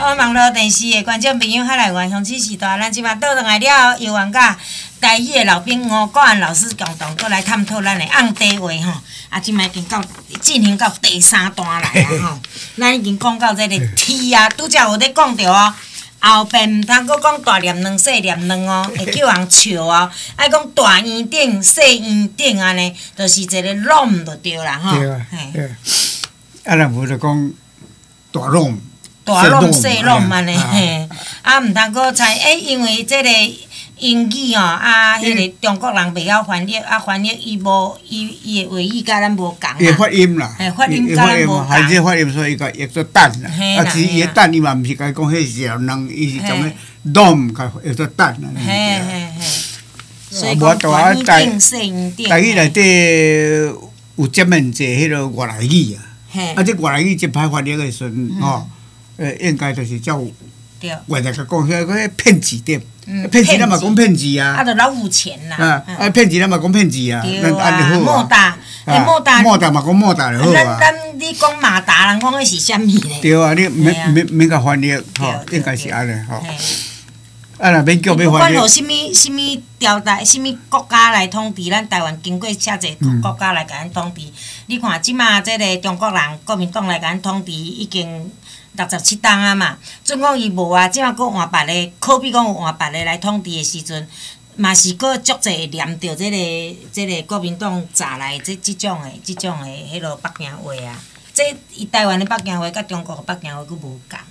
位网络电视的观众朋友，海内外乡亲时代，咱即马倒转来了，由阮甲台语的老兵吴国安老师共同过来探讨咱的红茶话吼。啊，即马已经进行到第3段来啊吼。咱已经讲到这个天啊，拄则有咧讲着哦。后边毋通阁讲大念两细念两哦，会叫人笑哦。爱讲大圆顶、细圆顶安尼，就是一个拢就对啦吼。 对。啊，若无就讲大弄。 大弄细弄安尼嘿，啊，毋通阁猜因为即个英语哦，迄个中国人袂晓翻译，翻译伊无伊的话语甲咱无共。 伊发音啦， 发音甲咱无共。 还是发音，所以伊译做蛋啦。其实伊的蛋伊嘛毋是甲伊讲迄是人，伊是从个弄甲译做蛋啦。 嘿。所以讲大圆顶、细圆顶。 台语内底有这么济迄个外来语啊，啊，这外来语一歹翻译的时阵吼。应该就是照外头甲讲，迄骗字点，骗字咱嘛讲骗字啊。 啊，就老有钱啦。 骗字咱嘛讲骗字啊。 对啊，莫达， 莫达嘛讲莫达就好啊。 你讲马达，人讲迄是啥物咧？ 对啊，你免甲翻译吼，应该是安尼吼。啊，若免叫要翻译。不管有啥物朝代、啥物国家来统治，咱台湾经过遮济国家来甲咱统治。你看即马即个中国人国民党来甲咱统治已经67档啊嘛，准讲伊无啊，即马佫换别个，可比讲有换别个来统治的时阵，嘛是佫足济会念着即个国民党炸来即种的迄落北京话啊。即伊台湾的北京话甲中国的北京话佫无共。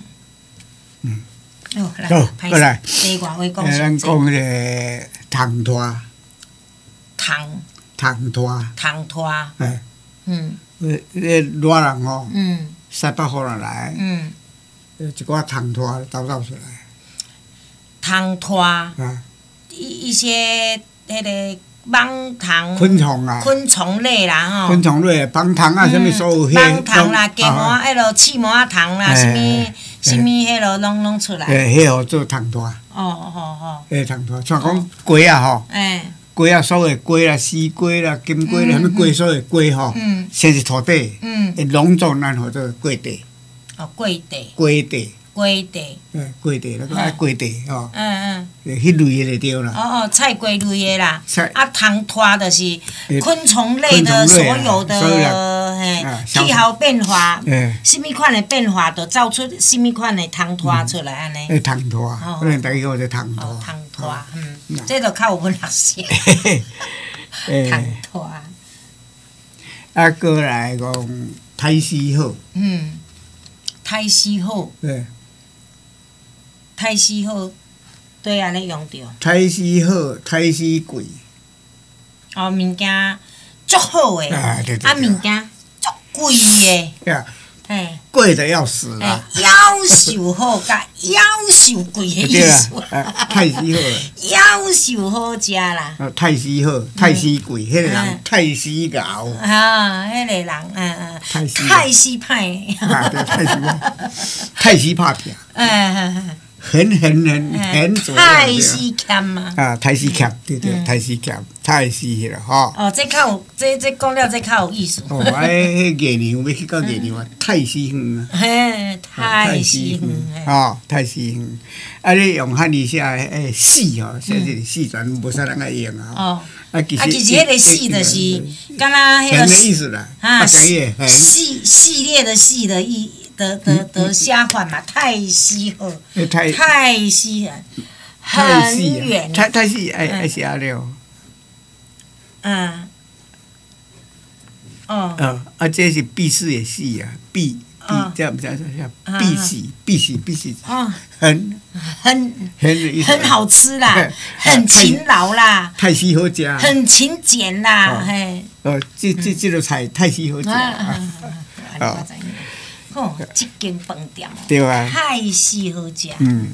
好，来， 第外话讲咱讲迄个糖拖。糖拖。哎。迄个热人吼。西北风来。一寡糖拖走出来。 糖拖。一些迄个蠓糖。 昆虫啊。 昆虫类啦吼。 昆虫类，蠓糖啊，啥物所有蠓糖啦，芥末迄落刺膜糖啦，啥物迄落拢出来。 迄号做糖拖。 哦。 糖拖，像讲鸡啊吼。鸡啊，所有鸡啦、丝鸡啦、金鸡啦，啥物鸡所有鸡吼，先是土地，会拢做咱叫做鸡地。 鸡地。 鸡地，那个爱鸡地吼。迄类的就对啦。 菜龟类的啦。啊，糖拖就是昆虫类的所有的气候变化，什么款的变化，就造出什么款的糖拖出来安尼。 糖拖，可能大家叫做糖拖。 糖拖，这就较有文学性。糖拖。 啊，过来讲太师好。 太师好。太师好，对安尼用着。 太师好，太师贵。 物件足好诶，物件足贵诶。 贵得要死啦！ 夭寿好甲夭寿贵诶意思。 太师好。 夭寿好食啦。 太师好，太师贵，迄个人太师熬。 迄个人太师歹。 太师拍拼。很左。 太师欠嘛。 太师欠，对，太师欠，太师迄个吼。 这较有，这讲了这较有意思。 迄月娘要去到月娘啊，太师园啊。 太师园。 太师园。啊，你用汉语写诶四吼，写这个四全无啥人爱用啊。 其实迄个四就是敢若迄个。 的意思啦。 系列的系的意。的写法嘛，太师好，太师很远。 太师爱写了。这是避世的世啊，避这样避世。 很好吃啦，很勤劳啦。 太师好食。 很勤俭啦，嘿。 这个菜太师好食。 这间饭店太师好食。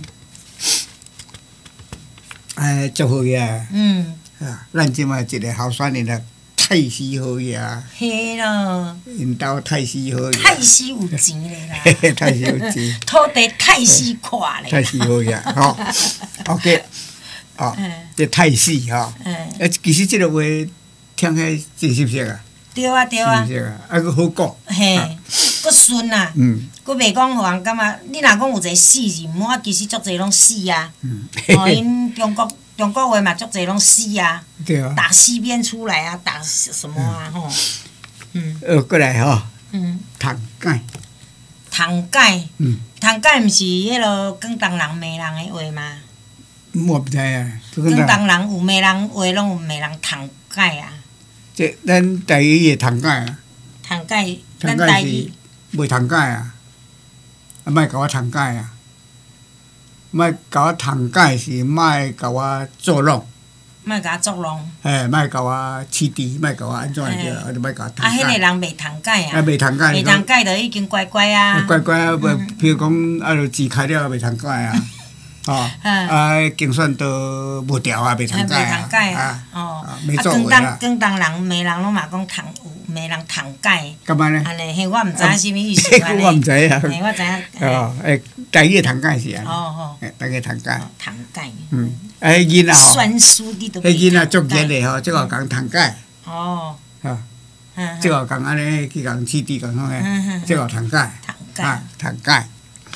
祝福呀！咱即马一个候选人啊，太师好呀！ 嘿咯， 因兜太师好呀！ 太师有钱咧啦！ 太师有钱， 土地太师快咧！ 太师好呀！吼 ，OK， 这太师吼，其实这个话听起真熟悉啊。 对啊。 啊，佫好讲。 嘿。 佫顺啊，佫袂讲互人感觉，你若讲有一个死字，我其实足侪拢死啊。哦，因中国话嘛，足侪拢死啊。 对啊。 打西边出来啊，打什么啊？吼。 过来吼。唐改。 唐改。唐改毋是迄落广东人骂人的话吗？ 我不知啊。 广东人有骂人话，拢有骂人唐改啊。 这咱台语的唐改啊。 唐改， 咱台语袂唐改啊，莫甲我唐改啊，莫甲我唐改是莫甲我作弄。 莫甲我作弄。 莫甲我起底，莫甲我安怎个，就莫甲我唐改。 迄个人袂唐改啊。 袂唐改。 袂唐改就已经乖乖啊。 乖乖啊，譬如讲，就字开了袂唐改啊。哦，竞选都无调啊，袂通改啊， 哦， 广东人骂人拢嘛讲有骂人唐改， 干嘛呢？ 安尼，嘿，我毋知影啥物意思安尼。 我毋知啊。 嘿，我知影。 哦，台语唐改是安尼。 哦。 台语唐改。 唐改。 囡仔吼。 酸书你都。 囡仔足热的吼，即个讲唐改。 哦。 哈。即个讲安尼去讲起底讲啥个？即个唐改。 唐改。 唐改。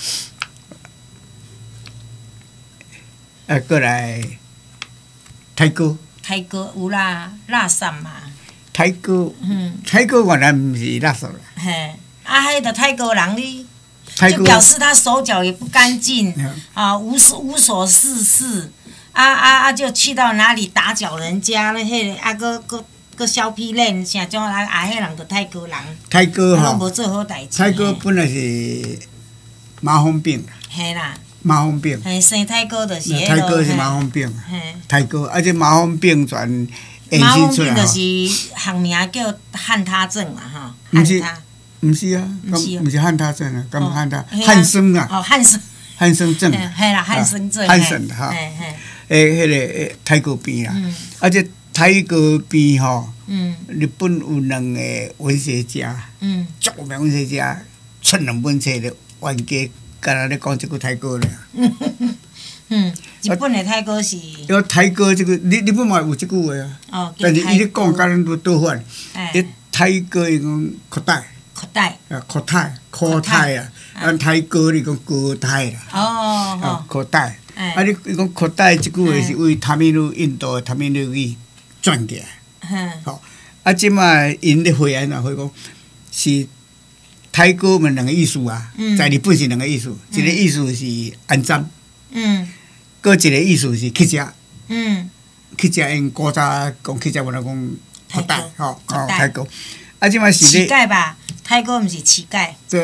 过来，泰歌。泰歌有啦，垃圾嘛。 泰歌，泰歌原来毋是垃圾啦。 嘿，迄个泰国人你，就表示他手脚也不干净，无所事事，就去到哪里打搅人家咧，迄个个削皮脸，啥种迄人就泰国人。 泰歌吼， 拢无做好代志。 泰歌本来是麻风病。 嘿啦。 麻风病， 生泰哥就是迄泰哥是麻风病，泰哥，这麻风病全延伸出来。麻风病就是学名叫汉他症嘛，哈。 毋是啊，毋是汉他症啊，敢汉他汉生啊。 哦，汉生。 汉生症。 嘿啦，汉生症。 汉生哈。迄个泰国病啦，这泰国病吼，日本有2个文学家，著名文学家出2本册咧，冤家。干那咧讲即句泰歌咧。 日本的泰歌是。 有泰歌即句，日本嘛有即句话啊。 哦。 但是伊咧讲甲咱都倒反。迄泰歌伊讲裤带。 裤带。 裤带啊！咱泰歌你讲歌带啦。 哦。 裤带。你讲裤带即句话是为印度的塔米鲁语转过来。好，即摆因咧回安会讲是。泰歌们2个意思啊，在日本是2个意思，一个意思是安葬，搁一个意思是乞食，乞食因古早讲乞食，我来讲裤带，吼，泰歌，即摆是咧。乞丐吧，泰歌毋是乞丐。 对。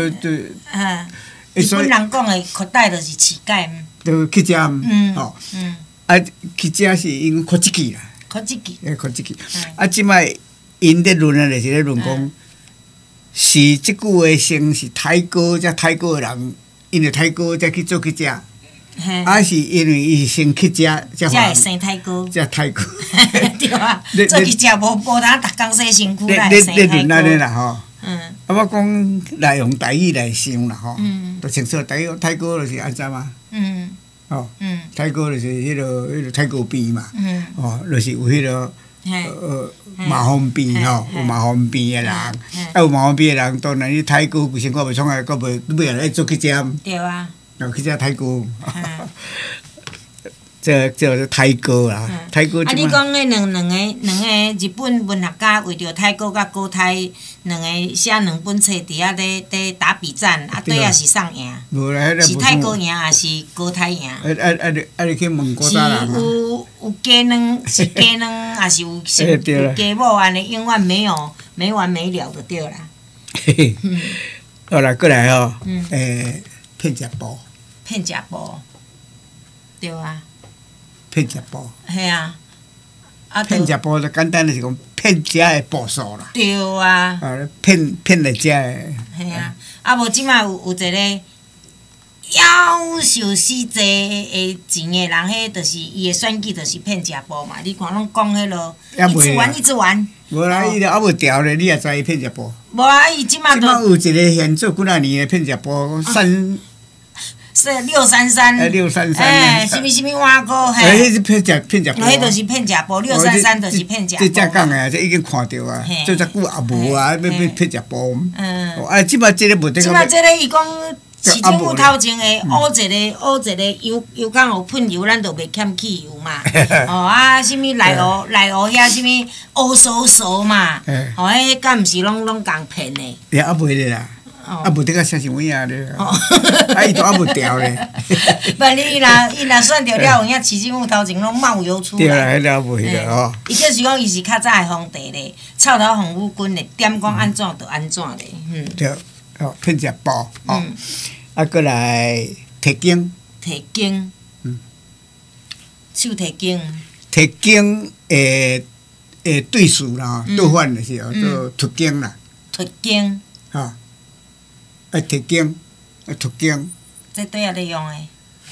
日本人讲的裤带就是乞丐。 就乞食，吼。乞食是因靠一记啦。 靠一记。 靠一记。即摆因咧论啊，就是咧论讲。是即句话先是泰歌，才泰歌的人，因为泰歌才去做去食，是因为伊是先去食，才会生泰歌。 才泰歌。 对啊，做去食无通逐工洗身躯来生泰歌。 你论啦吼。我讲来用台语来想啦吼，就清楚台语泰歌就是安怎啊？哦，泰歌就是迄个泰歌病嘛，就是有迄个。麻风病吼，有麻风病的人，有麻风病的人，当然你泰歌不生活袂创啊，搁袂尾来做去食。 对啊。 去食泰歌。这是泰歌啦，泰歌。 你讲迄两个日本文学家为着泰歌甲国泰2个写2本册伫遐咧打比战，对啊是谁赢？ 无啦， 是泰歌赢还是国泰赢？ 你去问古早人。 有家人，是家人，还是有家某安尼，永远没完没了就对啦。 好啦，过来吼，骗食布。 骗食布。对啊。 骗食布。 系啊。 骗食布就简单的是讲骗食的步数啦。 对啊。 骗来食的。 系啊，无即摆有一个。夭寿死济的钱的人，迄就是伊的选举，就是骗食布嘛。你看拢讲迄落，一直玩。 无啦，伊还无调咧，你也知伊骗食布。 无啊，伊即马有一个现做几啊年的骗食布， 633。 633。 什么碗糕？ 迄是骗食布。 迄就是骗食布，633就是骗食布。 这讲诶，这已经看着啊，做遮久也无啊，要骗食布。即摆即个无得。 即摆即个伊讲。市政府头前诶，乌一个油缸有喷油，咱就袂欠汽油嘛。什物内湖遐什物乌酥酥嘛，迄敢毋是拢共骗诶？ 也袂咧啦，无得甲啥想影咧，伊都无调咧。 不，伊若算着了，有影市政府头前拢冒油出来。 对啦，迄了袂啦吼。 伊就是讲，伊是较早诶皇帝咧，臭头防腐军咧，点讲安怎就安怎咧。 对，骗食布过来提经。 提经。手提经。 提经诶对数啦，倒反就是做脱经啦。 脱经。 提经，脱经。 这对啊咧用诶。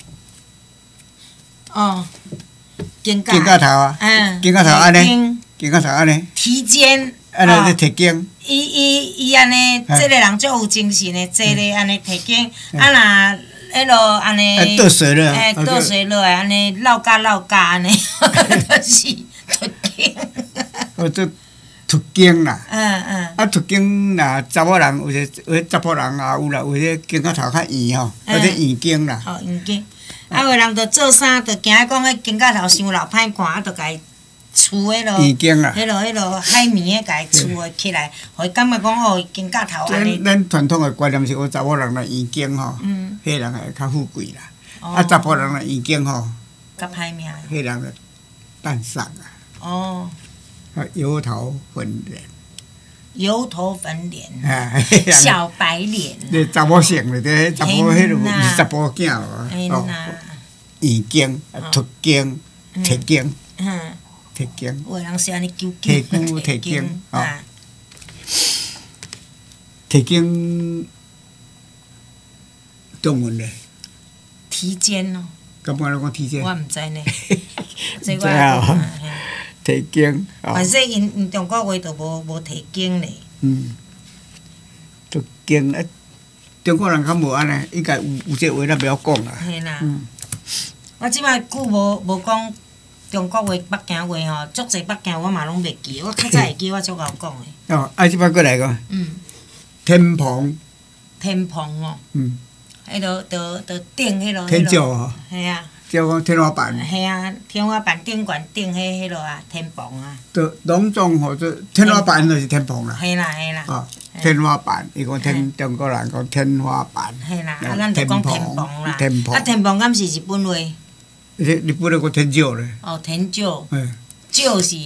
经头啊。经头安尼。经头安尼。 提肩。 安尼咧提经。 伊安尼，这个人足有精神诶，坐咧安尼提经，若迄落安尼。 倒水了。 倒水落来安尼绕甲安尼，就是脱经。 做脱经啦。脱经若查某人有些查甫人也有啦，有些经头较圆吼，或者圆经啦。 圆经。有个人着做衫，着惊讲迄经头伤老歹看，着甲伊。厝迄落，迄落海绵诶，甲伊厝诶起来，互伊感觉讲经甲头安尼。 咱传统诶观念是讲查某人若圆经吼，迄人会较富贵啦。查甫人若圆经吼， 较歹命。 迄人就蛋丧啊。油头粉脸。 油头粉脸。小白脸。 你查某性咧，这查甫迄落是查甫囝咯。圆经、脱经、提经。提经， 有人是安尼纠结。 提经，提经中文咧。 提肩哦。 敢不讲提肩？ 我毋知呢。 这我提经。 反正因中国话就无提经咧。 脱经啊，中国人较无安尼，应该有这话咱袂晓讲啦。 嘿啦。我即摆久无讲。中国话、北京话吼，足侪北京话我嘛拢袂记，我较早会记，我足敖讲诶。 即摆过来讲。天棚。 天棚哦。迄落着顶迄落。 天照吼。 系啊。 叫讲天花板。 系啊，天花板顶悬顶迄落啊，天棚啊。 着拢总吼做天花板就是天棚啦。 系啦系啦。 天花板，伊讲中国人讲天花板。 系啦，咱就讲天棚啦。 天棚。 天棚敢是日本话？ 日本咧讲天照咧。 天照。照是。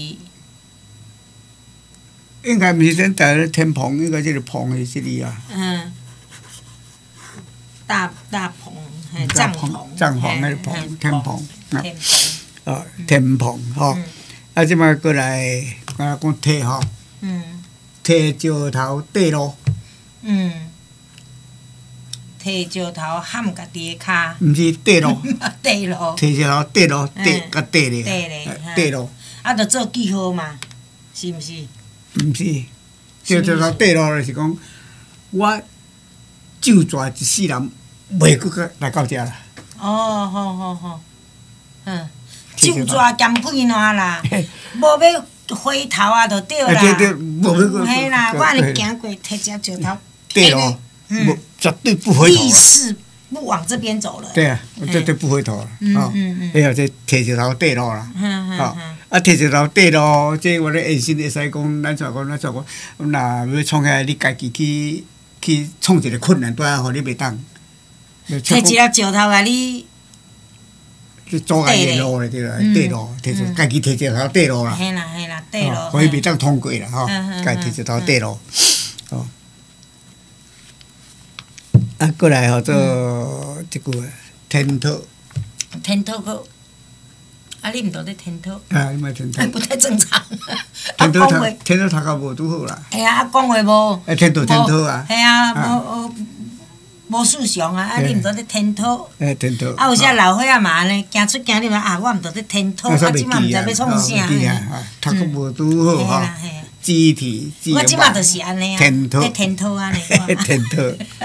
应该毋是咱台咧天棚，应该即个棚是即里啊。 大棚，帐篷。 帐篷迄棚，天棚。天棚吼。即摆过来，讲梯吼。梯石头綴路。摕石头焊家己诶骹，毋是綴路，綴路，摕石头綴路，甲綴咧，綴路，着做记号嘛，是毋是？毋是，石头綴路就是讲，我就抓一世人，袂搁来到遮啦。好，就抓咸屁烂啦，无要回头啊，就对啦。嘿啦，我安尼行过，摕只石头綴路。绝对不回头了。意识不往这边走了。对啊，绝对不回头了。哎呀，这摕石头綴路啦。摕石头綴路，这我咧现身会使讲，咱怎讲，若要创起来，你家己去创一个困难，拄啊，互你袂当。摕一粒石头甲你。阻碍个路咧，对啦，綴路，家己摕石头綴路啦。嘿啦，綴路。互伊袂当通过啦，吼，家己摕石头綴路。过来吼做即句天讨。天讨个，你毋着咧天讨？你莫天讨。不太正常。天讨读较无拄好啦。哎呀，讲话无。天讨啊。嘿啊，无思想啊！你毋着咧天讨。天讨。有些老岁仔嘛安尼，行出行入嘛，我毋着咧天讨，即嘛毋知要创啥。读较无拄好吼。我即马就是安尼啊，咧天讨安尼。天讨。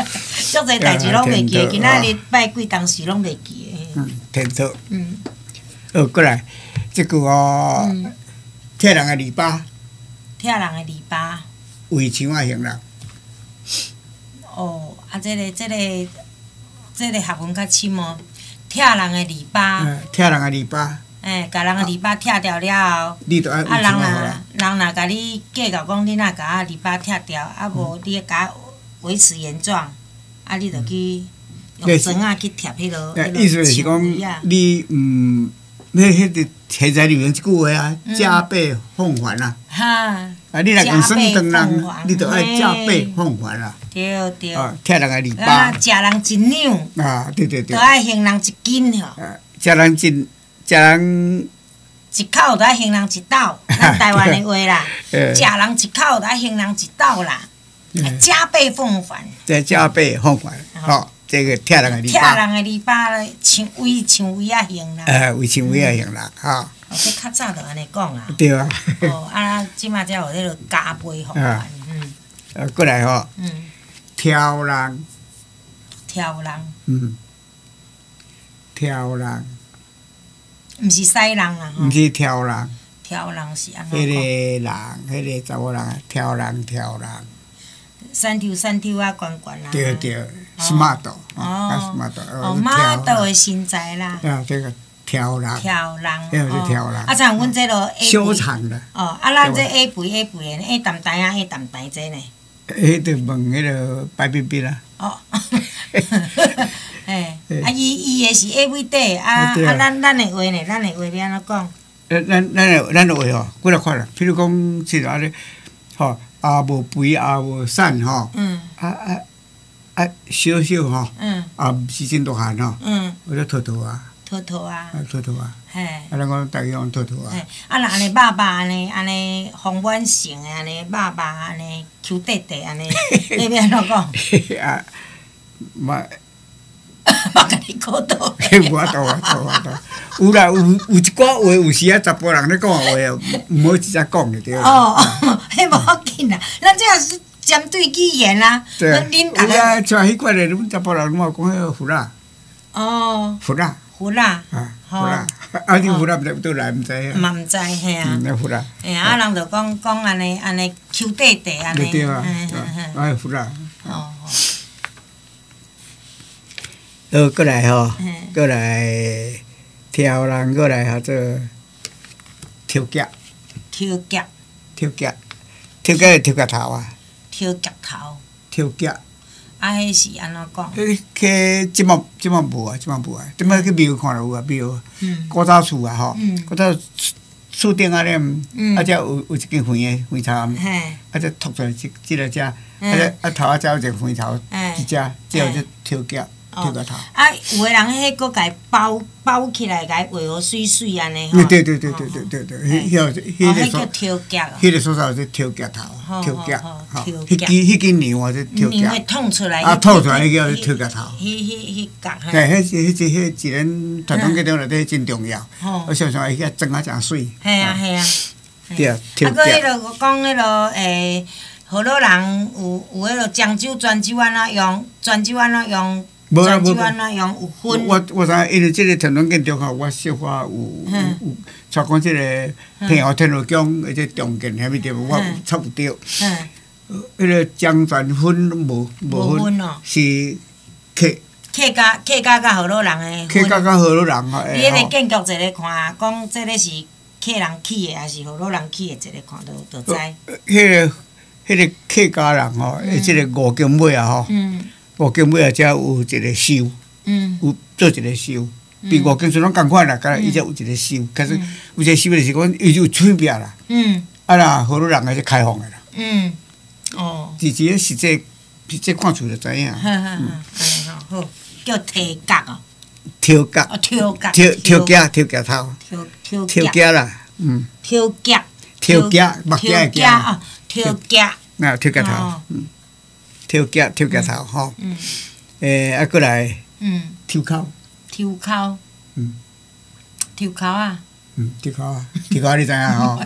足侪代志拢袂记，今仔日拜鬼当时拢袂记的。 天错。过来，即句哦，拆人的篱笆。 拆人的篱笆。 围墙啊，行人。 哦，啊，这个学问较深哦，拆人的篱笆。 拆人的篱笆。 甲人的篱笆拆掉了后， 你着爱围墙啊。 人若甲你计较讲，你若甲篱笆拆掉，啊无你甲维持原状，啊你着去用砖仔去贴迄落。 意思就是讲，你迄个现在里面一句话啊，加倍奉还啊。 哈。 啊，你若共算当人，你着爱加倍奉还啊。 对对。 拆人的篱笆。 食人一两。 啊，对对对。 着爱还人一斤吼。 食人一口着爱还人一斗，咱台湾的话啦。食人一口着爱还人一斗啦，加倍奉还。 再加倍奉还，吼，这个拆人的篱笆。 拆人的篱笆，像围啊行啦。 围墙围啊行啦，吼。 哦，这较早着安尼讲啦。 对啊。 哦，啊，即马才有迄落加倍奉还。 过来吼。挑人。 挑人。 挑人。 毋是西人啊， 毋是挑人。 挑人是安怎讲？ 迄个人，迄个查某人，挑人。 山抽啊，悬啊。 对对，smart 哦，smart 哦，model 的身材啦。 啊，这个挑人。这个是挑人。 啊，像阮这落 A 修长的。 哦，啊，咱这 A 肥的 A 淡淡啊 A 淡淡这呢。 迄着问迄个白冰冰啦。哦。 啊，伊的是 A 肥底，啊，咱的话呢，咱的话要安怎讲？ 咱的话吼，几落款啦。譬如讲，是安尼，吼，也无肥也无瘦吼。小吼。也毋是真大汉吼。或者秃啊。 秃啊。 秃啊。 嘿。 啊，咱讲大家讲秃啊。 啊，若安尼肉安尼丰满型的安尼肉安尼 Q 弟弟安尼，你要安怎讲？ 啊，嘛。 我甲你讲倒。 我倒。有啦，有一寡话，有时啊，查甫人咧讲话啊，毋好直接讲就对了。 哦，迄无要紧啦，咱这也是针对语言啦。 对。有啊，像迄款的，阮查甫人拢有讲迄个胡啦。 哦。 胡啦。 胡啦。 胡啦。啊，你胡啦倒来毋知啊。 嘛毋知嘿啊。 胡啦。 啊，人就讲安尼 Q 弟弟安尼。 对啊。胡啦。 哦。 过来吼，过来挑人，过来叫做挑夹。 挑夹是挑夹头啊。 挑夹头。 挑夹。 啊，迄是安怎讲？ 去即马无啊，即马去庙看着有啊，庙。古早厝啊吼，古早厝顶啊咧，啊遮有一间园头，啊则凸出来即个遮，啊头仔遮有一个园头，一只，即有只挑夹。头。 啊，有的人迄个甲伊包起来，甲伊画好水水安尼吼。 对，迄叫挑夹。 迄个所在是挑夹头，挑夹。迄间牛啊，是挑夹。 牛会捅出来。 捅出来迄叫挑夹头。 迄夹。 嘿，迄一人传统剧场内底真重要。我常常会去装啊，真水。 系啊。 对啊，挑夹。 啊，佮迄落讲迄落河洛人有迄落漳州泉州安怎用？泉州安怎用？泉州安怎用？有分。 我知，因为即个传统建筑吼，我小可有，像讲即个平湖天后宫或者重建遐物地方，我差不多。迄个漳泉分无分，是客家甲河洛人的。 客家甲河洛人吼。 你迄个建筑一个看，讲即个是客人起的，还是河洛人起的？一个看就知。 迄个客家人吼，即个五经尾啊吼。五经尾啊，才有一个收，有做一个收，比五经村拢共款啦，敢若伊才有一个收，可是有一个收就是讲伊就有区别啦。啊啦，河洛人个是开放个啦。 哦。 直接实际看厝就知影。 好，叫提角哦。 挑角。挑角头。挑角啦， 挑角。 挑角，目镜会惊。 挑角。 那挑角头。挑角头吼。啊，过来。抽口。 抽口。抽口啊。 抽口你知影吼？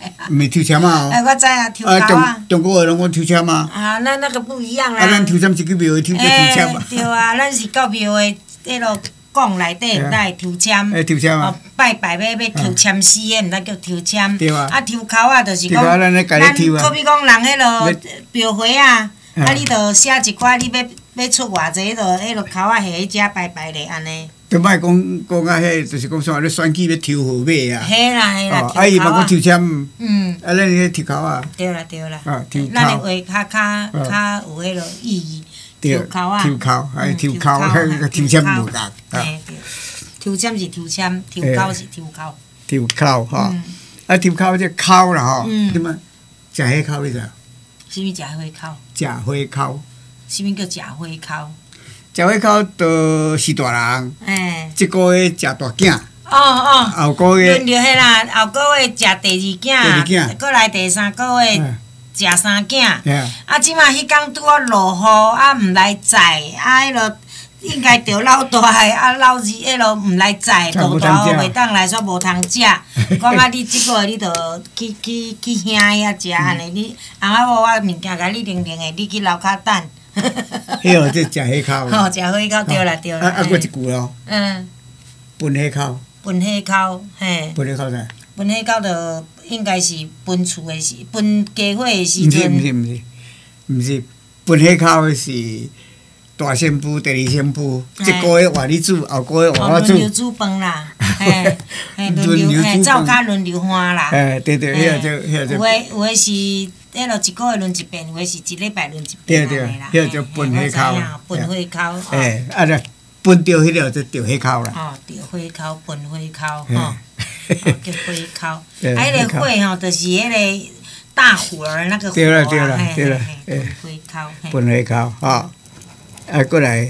毋是抽签嘛？ 哎，我知啊，抽签啊。 中国话拢讲抽签嘛。 啊，咱那个不一样啦。 啊，咱抽签是去庙会抽签嘛。 对啊，咱是到庙会迄落讲内底，毋来抽签。 抽签嘛。 拜拜要抽签诗的，毋通叫抽签。 对啊。 啊，抽口啊，就是讲， 咱可比讲人迄落庙会啊，啊，你着写一寡，你要出偌济，迄落口啊下迄只拜拜咧，安尼。 就莫讲啊，迄就是讲啥，咧选举要抽号码啊。 嘿啦嘿啦，抽口啊。 伊嘛讲抽签。 啊， 咱咧抽口啊。 对啦对啦。 抽口。 咱的话较有迄落意义。抽口啊。 抽口，抽口，迄抽签无共。 嘿对。抽签是抽签，抽口是抽口。 抽口吼，啊抽口这口啦吼，点啊？食迄口你知？ 什物食花口？ 食花口。 什物叫食花口？ 食花口就是大人。即个月食大囝。后个月。 轮流迄啦，后个月食第二囝，过来第三个月食三囝。啊，即马迄工拄好落雨，啊毋来载，啊迄落。应该着老大个，啊老二迄落毋来载，落大雨袂当来，煞无通食。讲啊，你即个月你着去乡遐食安尼，你翁仔某我物件甲你零零的，你去楼骹等。 迄号即食花口。 吼，食花口对啦对啦。 啊，过一句咯。分花口。 分花口，嘿。 分花口啥？ 分花口着应该是分厝的时，分家伙的时阵。 毋是，分花口是。大先夫、第二先夫，即个月换你煮，后个月换我煮。 轮流煮饭啦，嘿，轮流嘿，灶骹轮流换啦。 对，迄个有诶是，迄落一个月轮一遍，有诶是一礼拜轮一遍安尼啦。 迄个叫分花口。 分花口。 啊，就分着迄个就着花口啦。 哦，着花口，分花口，吼，叫花口。啊，迄个花吼，就是迄个大火儿那个火啊， 对啦， 分花口。 分花口，吼。啊，过来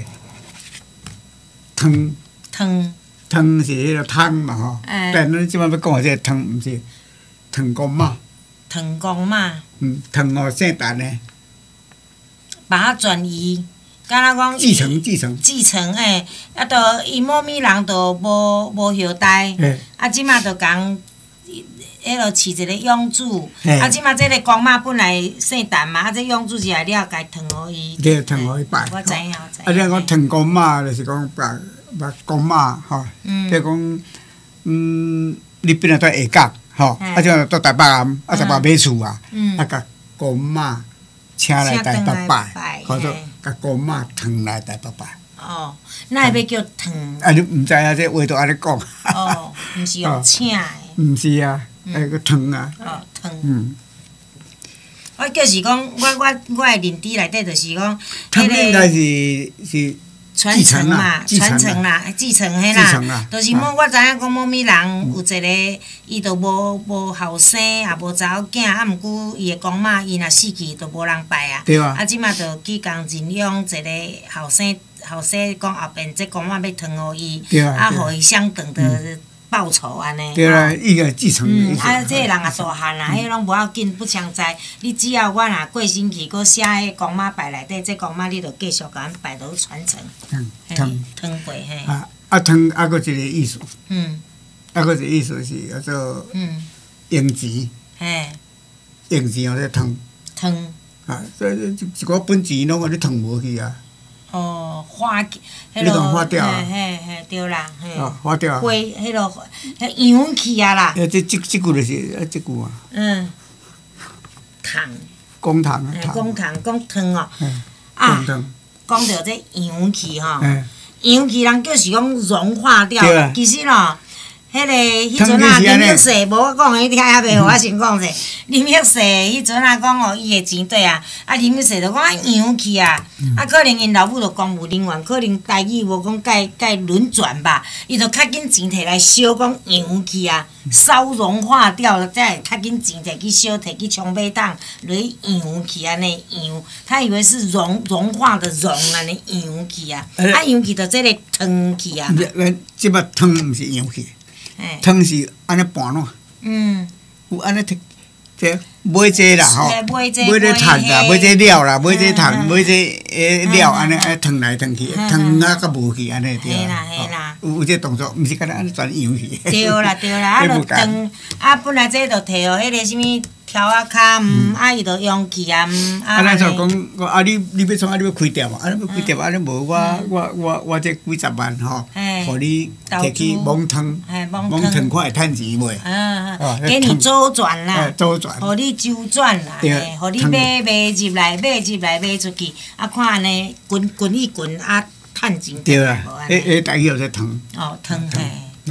汤。汤是迄个汤嘛吼。但咱即摆要讲的这个汤，毋是汤公妈。 汤公妈。 汤哦，姓陈的。 把它转移，敢若讲。 继承诶，啊，着伊某咪人着无后代，啊，即马着共。迄落饲一个养子，啊！即马即个公妈本来姓陈嘛，啊！这养子入来了，家传互伊。 对，传互伊拜。 我知影。啊！ 你讲传公妈，就是讲把公妈吼，即讲你本来在下角吼，啊！即到台北啊，台北买厝啊，啊！甲公妈请来台北拜，或者甲公妈传来台北拜。 哦，那要叫传？ 啊！你毋知影这话都安尼讲。 哦，毋是用请的。 毋是啊。还个汤啊！ 哦，汤。我就是讲，我的认知内底就是讲， 汤应该是传承嘛，传承啦，继承迄啦。就是我知影讲，某咪人有一个，伊就无后生，也无查某囝，啊，毋过伊的公妈，伊若死去，就无人拜啊。 对啊。 啊，即马就去共认养一个后生，讲后边这公妈要传互伊，啊，互伊相等的。报仇安尼， 对啦，伊个继承。 啊，这个人也大汉啦，迄拢无要紧，不强在。你只要我若过身去，搁写迄公妈牌内底，这公妈你着继续甲咱牌落传承。汤辈嘿。 啊汤啊，搁一个意思。啊，搁一个意思是叫做用钱。嘿。用钱哦，这汤。 汤。 啊，这一个本钱拢互你汤无去啊。 哦，花， 迄落花掉啊！ 嘿，对啦，嘿。 哦，花掉啊！ 花，迄落，扬去啊啦。 这句就是这句嘛。 糖。 公糖啊。 公糖，公汤哦。 啊。公汤。 讲到这扬去吼，扬去人就是讲融化掉，其实咯。迄个迄阵啊，林玉世无我讲，伊听也袂互我先讲者。林玉世迄阵啊，讲哦，伊的钱对啊，啊林玉世就讲啊扬去啊，啊可能因老母就公务人员，可能台语无讲介轮转吧，伊就较紧钱摕来烧，讲扬去啊，烧融化掉，才会较紧钱摕去烧，摕去冲马桶，落去扬去安尼扬，他以为是融化的融安尼扬去啊，啊扬去就即个汤去啊。 即摆汤毋是扬去。汤是安尼拌烂，有安尼摕，这买这啦吼， 买这炭啦，买这料啦，买这炭，买这料安尼烫来烫去，烫啊甲无去安尼对啦。嘿啦， 有这动作，毋是干那安尼全扬去。 对啦，啊，就烫啊，本来这就摕哦，迄个什物条啊卡啊，伊就用去啊啊，咱就讲啊，你要创啊，你要开店嘛？啊，你要开店啊，你无我这几十万吼，互你摕去网汤，网汤看会趁钱袂？ 给你周转啦， 周转， 互你周转啦，互你买入来，买出去，啊，看安尼滚一滚啊，趁钱。 对啦，台语在汤。 哦，汤嘿。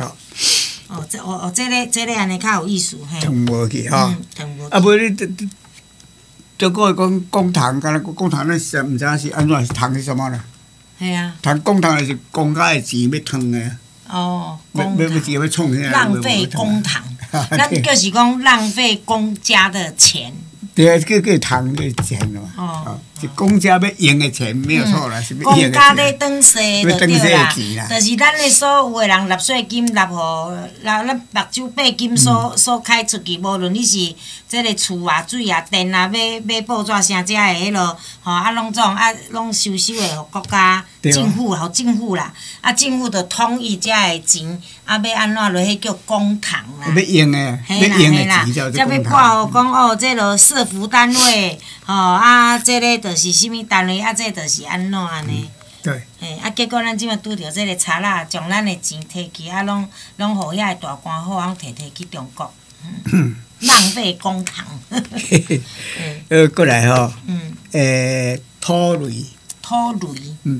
这个安尼较有意思嘿。 汤无去吼。 汤无。 啊，无你这个讲糖，敢若讲糖，咱实毋知影是安怎是糖是什么啦？ 系啊。 糖讲糖就是公家的钱要汤的。 哦。 要钱要创啥？ 浪费公帑，咱就是讲浪费公家的钱。 对啊，叫糖叫钱嘛。哦。是公家要用的钱，没有错啦，是要用的钱。 公家咧转税就对啦，就是咱咧所有的人纳税金纳互，咱目睭八金所开出去，无论你是即个厝啊、水啊、电啊，要报纸啥只的迄落，吼啊，拢拢收的互国家政府，互政府啦，啊，政府就统一遮的钱，啊，要安怎落迄叫公帑啦。 要用的，要用的钱叫做公帑。 才要挂讲哦，这落社福单位，吼啊，这个就是啥物单位，啊，这就是安怎安尼。 对。 嘿，啊，结果咱即马拄着这个查啦，将咱的钱摕去，啊，拢互遐个大官好摕去中国，浪费公帑。 过来吼。土雷。 土雷。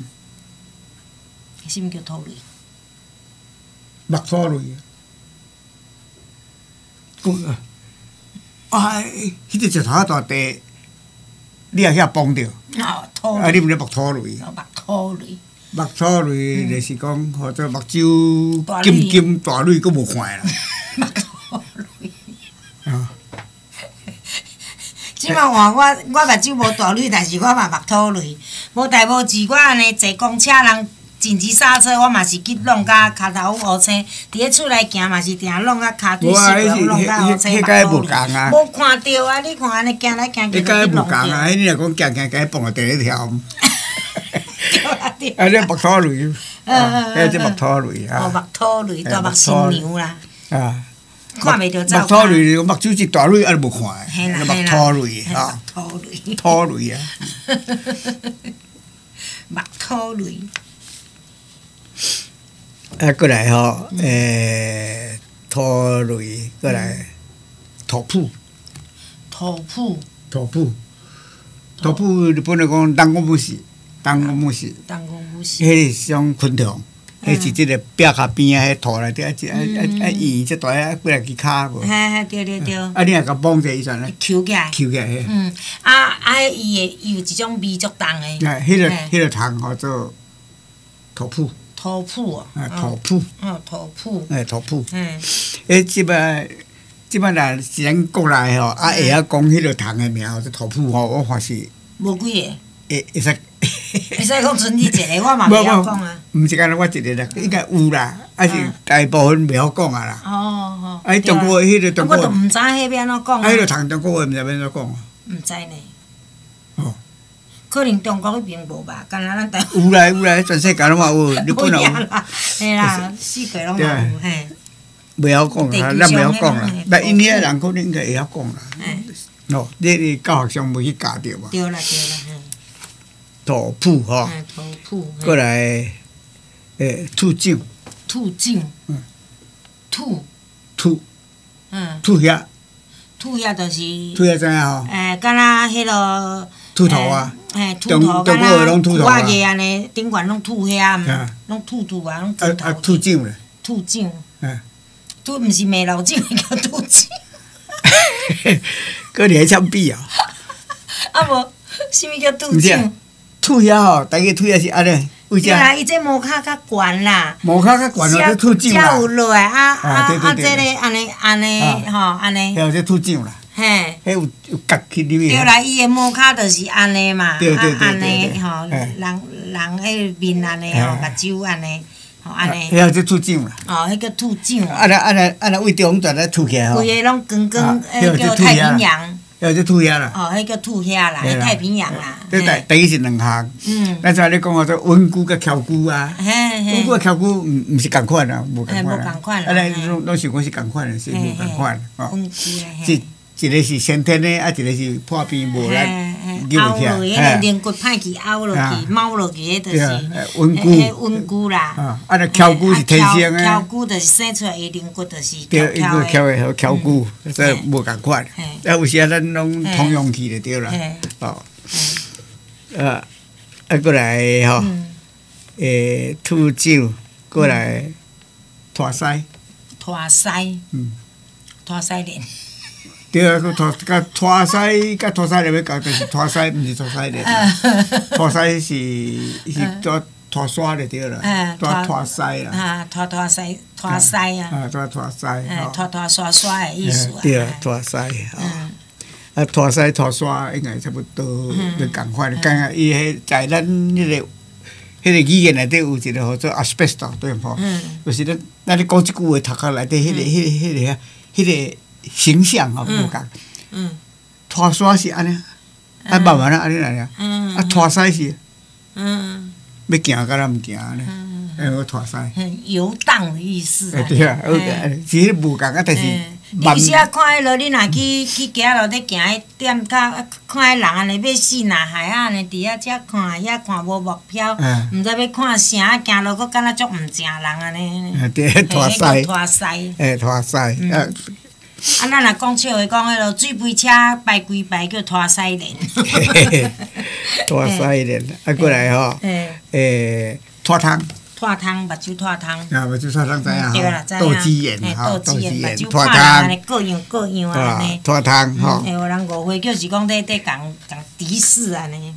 啥物叫土雷？ 木土雷。啊，迄个石头大地，你也遐崩着。 哦，土雷。 啊，你毋是木土雷。 木土雷。 木土雷就是讲，或者目睭金大蕊，佫无看啦。 木土雷。啊。即摆换我目睭无大蕊，但是我嘛木土雷。无代无志，我安尼坐公车人。紧急刹车，我嘛是去弄甲骹头乌青，伫咧厝内行嘛是定弄甲骹腿湿，弄甲乌青。 迄个无共啊！ 无看到啊！你看安尼行来行去， 迄个无共啊！迄你若讲行，该蹦就第一条。啊！这木土雷，这木土雷啊！ 哦，木土雷，大木新娘啦。 啊！ 看袂着走。 木土雷，目睭一大蕊，啊，无看诶。 嘿啦， 木土雷啊！ 土雷。 土雷啊！ 木土雷。 啊，过来吼，土雷，过来土铺。 土铺。 土铺。土铺日本来讲，人工木是，人工木是。 人工木是。 迄是种昆虫，迄是即个壁骹边啊，迄土内底圆即大啊，几来支骹无。 嘿，对。 啊，你若甲绑者伊算咧。 抽起来。 抽起来嘿。 伊有一种味足重诶。 迄个糖叫做土铺。 土铺哦。 土铺。 土铺。 土铺。即摆若是咱国内吼，啊会晓讲迄个糖诶名，即土铺吼，我看是。 无几个。 会使。 会使讲剩你一个，我嘛袂晓讲啊。 毋是干那我一个啦，应该有啦，还是大部分袂晓讲啊啦。 哦。 啊，中国迄个中国。 我都毋知迄要安怎讲啊。 迄个糖中国话毋知要安怎讲啊。 毋知呢。哦。可能中国迄边无吧，敢若咱台。 有啦，全世界拢嘛有，日本也有。 嘿啦，世界拢嘛有嘿。 袂晓讲啦，咱袂晓讲啦，但印尼诶人可能应该会晓讲啦。哦，你教学上无去教着嘛？ 对啦， 土铺吼。 土铺。 过来，兔颈。 兔颈。兔。 兔遐。 兔遐就是。 兔遐知影吼？ 敢若迄落。 兔头啊。 兔头，敢若兔仔个安尼，顶悬拢兔遐，拢兔啊，拢兔头。 兔颈咧。 兔颈。兔毋是梅老井，叫兔颈。 搁你还枪毙啊！ 啊无，啥物叫兔颈？ 兔遐吼，大家兔遐是安尼，为啥？ 对啦，伊这毛骹较悬啦。 毛骹较悬咯，这兔颈啦。 才有落来这个安尼吼，安尼。 还有这兔颈啦。 嘿。 迄有夹起里面。 对啦，伊的毛骹就是安尼嘛， 对， 安尼吼，人迄面安尼吼，目睭安尼。安尼， 迄个兔颈啦。 哦，迄个兔颈。 安尼为中全咧凸起来吼。 规个拢光，叫太平洋。 这兔遐啦。 哦，迄叫兔遐啦，迄太平洋啦。 这第一是两项。咱像你讲话做温菇甲翘菇啊。温菇甲翘菇毋是共款啊，无共款。无共款啦。啊，咱拢想讲是共款的，是无共款哦。 温菇一个是先天的，啊，一个是破病无咱拗落去，迄个连骨歹去拗落去，猫落去，迄就是温菇。 温菇啦。 啊，那翘菇是天生的。 翘菇就是生出来伊连骨就是对，伊个翘的翘菇，这无共款。啊，有时咱拢通用去就对啦。哦。过来吼，兔酒，过来拖西。 拖西。拖西莲。 对啊，甲拖西连要共，就是拖西，毋是拖西连。拖西是拖沙就对啦，拖西啦。 啊，拖西，拖西啊。 啊，拖西。 拖沙的意思啊。 对啊，拖西啊，拖西拖沙应该差不多就共款。刚刚伊迄在咱迄个语言内底有一个叫做 asbestos 对吼，就是咱咧讲即句话读下内底迄个形象吼无共。拖沙是安尼，啊慢慢安尼来啊。啊拖西是。要行敢若毋行呢？我拖西。 游荡的意思啊。 对啊，其实无共啊，但是。 你有时啊看迄落，你若去行路咧行迄点角，看迄人安尼要死若害啊，安尼伫遐看，遐看无目标，毋知要看啥，行路佫敢若足毋正人安尼。 对，拖西。 拖西。 拖西。啊， 咱若讲笑话，讲迄落水杯车排规排叫拖西连。 拖西连，啊过来吼，拖汤。 拖汤，目睭拖汤。 啊，目睭拖汤知影吼， 豆豉盐， 豆豉盐， 拖汤， 各样安尼。 拖汤吼。 有人误会就是讲在共敌视安尼，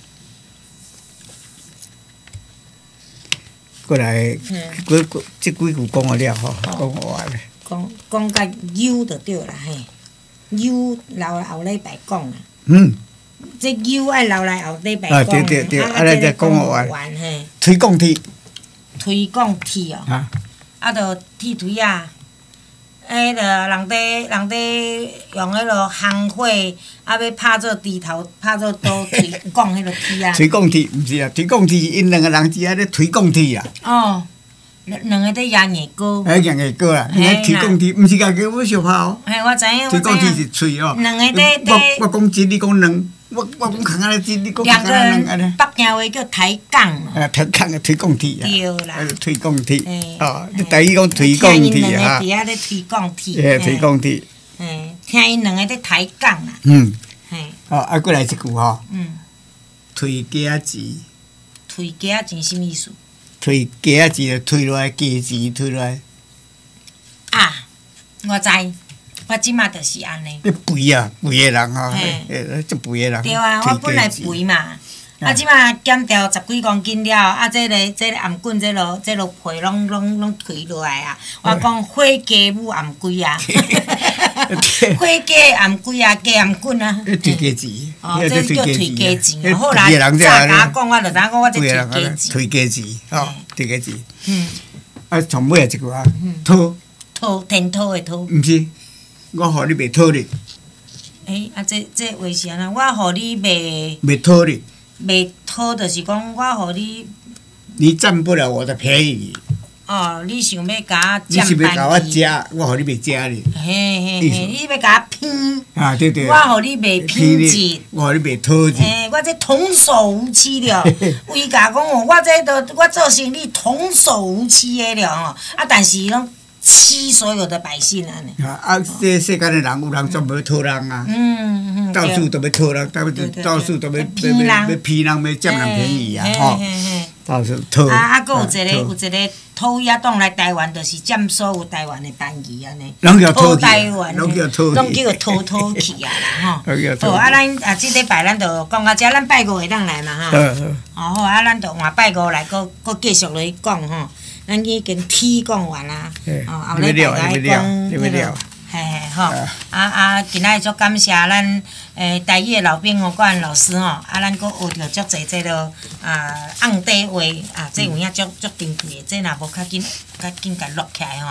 过来，即几句讲完了吼，讲完了。 讲甲有就对啦嘿，有留来后礼拜讲啦。这有爱留来后礼拜讲。 对，啊，咱再讲完嘿。 推广铁。 推广铁哦，啊，着铁推啊，着人伫用迄落烘火，啊，要拍做猪头，拍做刀推广迄落铁啊。 推广铁毋是啊，推广铁是因两个人只咧推广铁啊。 哦，两个在压牙膏。 压牙膏啦，推广铁毋是家己要小拍哦。 嘿，我知影。 推广铁是喙哦。 两个在。 我讲一，你讲两。我讲空安尼一，你讲空安尼安尼。 北京话叫抬杠。 抬杠的推广铁啊。 对啦。 推广铁。哦，你台语讲推广铁啊。 听因两个伫遐咧推广铁。 推广铁。 听因两个在抬杠啦。 哦，啊，过来一句吼。推价钱。 推价钱什么意思？ 推价钱就推落来价钱推落来。 啊，我知。我即马就是安尼。 你肥啊，肥的人吼，足肥的人。 对啊，我本来肥嘛，啊即马减掉10几公斤了，啊这个颔棍这落皮拢退落来啊。我讲火鸡母颔龟啊，火鸡颔龟啊，鸡颔棍啊。 推价钱。 哦，这叫推价钱。好啦，早甲讲我就知讲我这推价钱。 推价钱，吼，推价钱。啊，从尾一句啊，讨。 讨，天讨的讨。 毋是。我互你卖讨你。 啊，这话是安怎？我互你卖。 卖讨你。 卖讨就是讲我互你。 你占不了我的便宜。 哦，你想要甲我占便宜？你是要甲我食，我互你卖食哩。 嘿，你要甲我偏。 啊，对。 我互你卖偏钱。 我互你卖讨钱。 我这童叟无欺了。伊甲讲哦，我做生意童叟无欺的了哦。啊，但是拢。欺所有的百姓啊！ 啊，这世间的人有人专门讨人啊，到处都要讨人，到处都要骗人，要占人便宜啊！吼，到处讨。 啊，佫有一个讨伊啊，当来台湾，就是占所有台湾的班机安尼。 讨台湾， 拢叫讨去啊啦！吼，好啊，咱即礼拜咱就讲到遮，咱拜五会当来嘛哈。好啊，咱就换拜五来，佫继续落去讲吼。咱已经天讲完啦，后礼拜来讲迄个，嘿吼，今仔日足感谢咱台语的老兵哦，管老师吼，咱佫学着足侪这落红底话，这有影足珍贵的，这若无较紧甲录起来吼，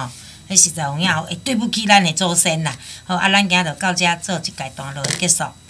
迄实在有影会对不起咱的祖先啦。好，啊，咱今仔就到遮做一阶段落结束。